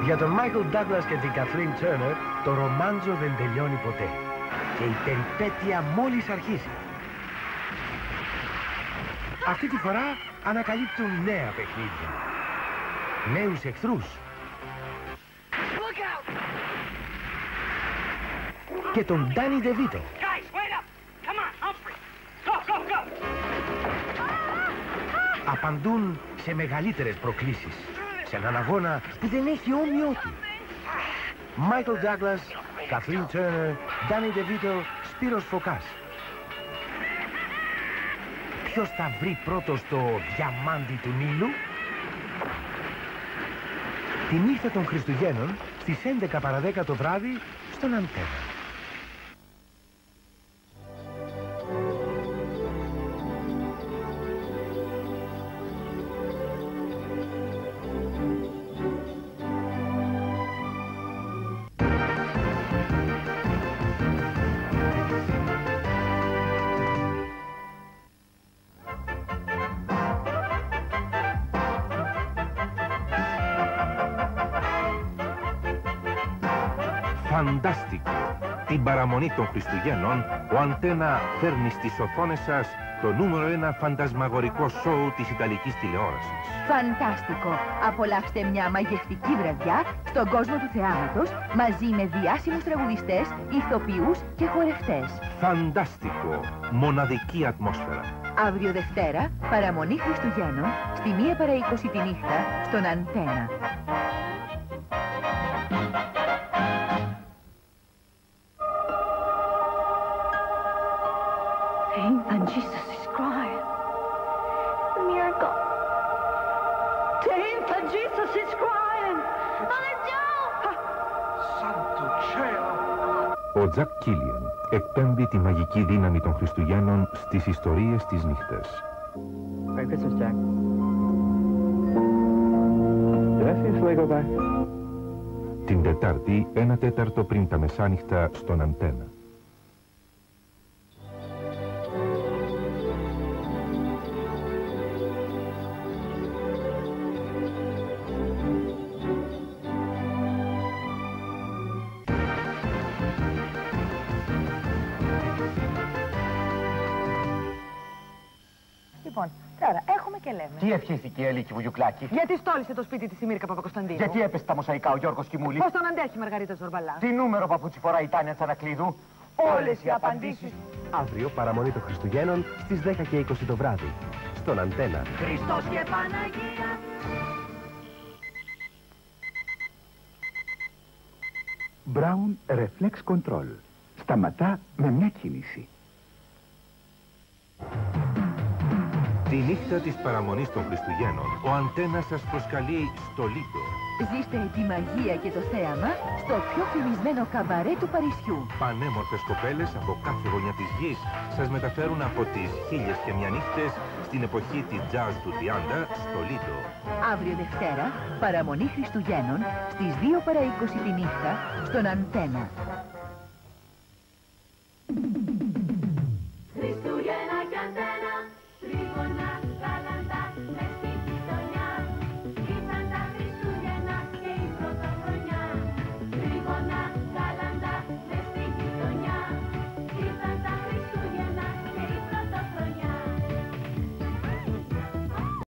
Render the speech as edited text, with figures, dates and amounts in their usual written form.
Για τον Μάικλ Ντάγκλας και την Καθλίν Τέρνερ το ρομάντζο δεν τελειώνει ποτέ. Και η περιπέτεια μόλις αρχίζει. Αυτή τη φορά ανακαλύπτουν νέα παιχνίδια. Νέους εχθρούς. Και τον Ντάνι Ντεβίτο. Απαντούν σε μεγαλύτερες προκλήσεις. Σε έναν αγώνα που δεν έχει όμοιό του. Μάικλ Ντάγκλας, Καθλίν Τέρνερ, Ντάνι Ντεβίτο, Σπύρος Φωκάς. Ποιος θα βρει πρώτος το διαμάντι του Νείλου? Τη νύχτα των Χριστουγέννων στις 11 παρά 10 το βράδυ στον Αντένα. Φαντάστικο! Την παραμονή των Χριστουγέννων, ο Αντένα φέρνει στις οθόνες σας το νούμερο 1 φαντασμαγορικό σόου της Ιταλικής τηλεόρασης. Φαντάστικο! Απολαύστε μια μαγευτική βραδιά στον κόσμο του θεάματος μαζί με διάσημους τραγουδιστές, ηθοποιούς και χορευτές. Φαντάστικο! Μοναδική ατμόσφαιρα. Αύριο Δευτέρα, παραμονή Χριστουγέννων, στη 1 παρά 20 τη νύχτα, στον Αντένα. And Jesus is crying. The miracle. James, and Jesus is crying. Mother Joe! Santo cielo! Ο Τζακ Κίλιαν εκπέμπει τη μαγική δύναμη των Χριστουγέννων στις ιστορίες της νύχτας. Merry Christmas, Jack. Did I see a sleigh go by? Την Τετάρτη, 1/4 πριν τα μεσάνυχτα στον Αντένα. Λοιπόν, τώρα έχουμε και λέμε. Τι ευχήθηκε η Ελίκη Βουγιουκλάκη? Γιατί στόλισε το σπίτι της η Μύρκα Παπακοσταντίνου? Γιατί έπεσε τα μοσαϊκά ο Γιώργος Κιμούλης? Πώς τον αντέχει η Μαργαρίτα Ζορμπαλά? Τι νούμερο παπούτσι φοράει η Τάνια Τσανακλείδου? Όλες οι απαντήσεις. Αύριο παραμονή των Χριστουγέννων στις 10 και 20 το βράδυ στον Αντένα. Χριστός και Παναγία. Brown Reflex Control. Σταματά με μια κίνηση. Τη νύχτα της παραμονής των Χριστουγέννων, ο Αντένα σας προσκαλεί στο Λίτο. Ζήστε τη μαγεία και το θέαμα στο πιο φημισμένο καμπαρέ του Παρισιού. Πανέμορφες κοπέλες από κάθε γωνιά της γης σας μεταφέρουν από τις 1001 νύχτες στην εποχή της jazz του 30 στο Λίτο. Αύριο Δευτέρα, παραμονή Χριστουγέννων, στις 2 παρά 20 τη νύχτα, στον Αντένα.